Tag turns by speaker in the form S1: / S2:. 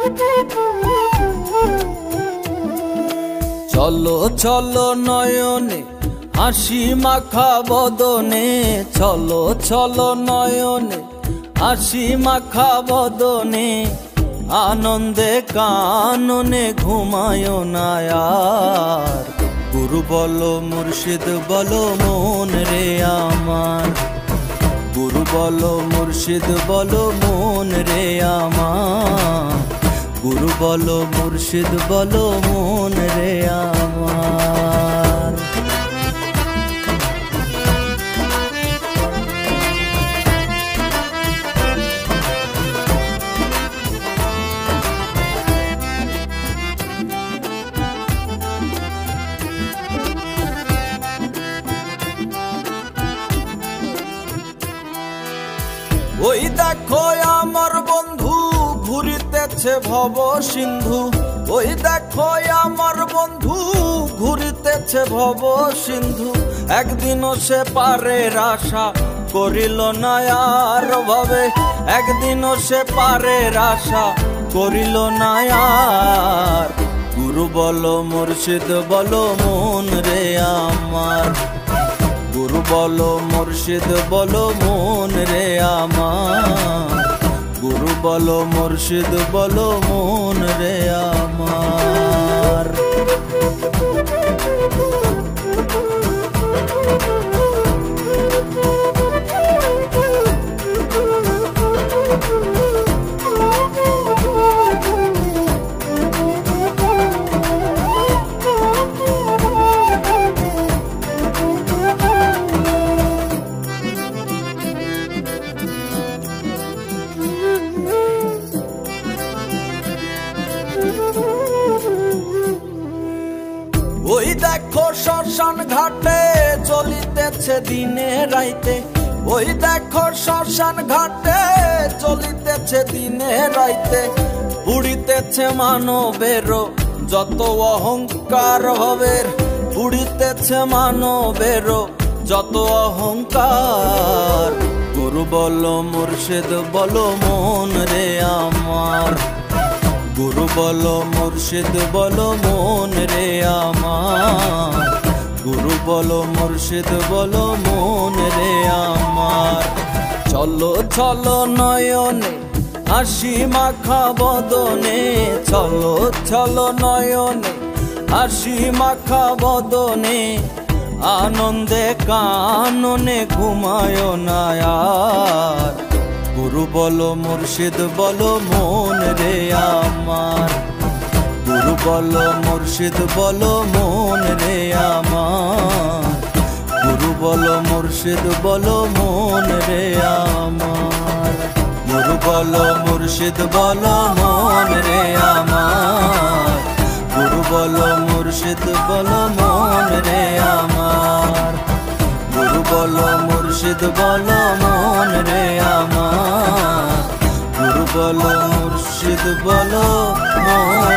S1: চলো চলো নয়নে হাসি মাখা বদনে, চলো চলো নয়নে হাসি মাখা বদনে, আনন্দে কাননে ঘুমায় না আর। গুরু বলো মুর্শিদ বলো মন রে আমার, গুরু বলো মুর্শিদ বলো মন রে আমার, গুরু বলো মুর্শিদ বলো মন রে আমার। ওই দেখো আমার বন্ধু ঘুরিতেছে ভব সিন্ধু, ওই দেখো আমার বন্ধু ঘুরিতেছে ভব সিন্ধু, একদিনও সে পারের আশা করিল না আর ভাবে, একদিনও সে পারের আশা করিল না আর। গুরু বলো মুর্শিদ বলো মন রে আমার, গুরু বলো মুর্শিদ বলো মন রে আমার, গুরু বলো মুর্শিদ বলো মন রে আমার। ওই দেখো শ্মশান ঘাটে চলিতেছে দিনে রাইতে, ওই দেখো শ্মশান ঘাটে চলিতেছে দিনে রাইতে, উড়িতেছে মানবেরও যত অহংকার ভবের, উড়িতেছে মানবেরও যত অহংকার। গুরু বলো মুর্শিদ বলো মন রে আমার, গুরু বলো মুর্শিদ বলো মন রে আমার, গুরু বলো মুর্শিদ বলো মন রে আমার। চলো চলো নয়নে হাসি মাখা বদনে, চলো চলো নয়নে হাসি মাখা বদনে, আনন্দে কাননে ঘুমায় না আর। গুরু বলো মুর্শিদ বলো মন রে আমার, গুরু বলো মুর্শিদ বলো মন রে আমার, গুরু বলো মুর্শিদ বলো মন রে আমার, গুরু বলো মুর্শিদ বলো মন রে আমার, গুরু বলো মুর্শিদ বলো মন রে আমার, গুরু বলো মুর্শিদ বলো মন রে আমার, গুরু বলো মুর্শিদ বলো মন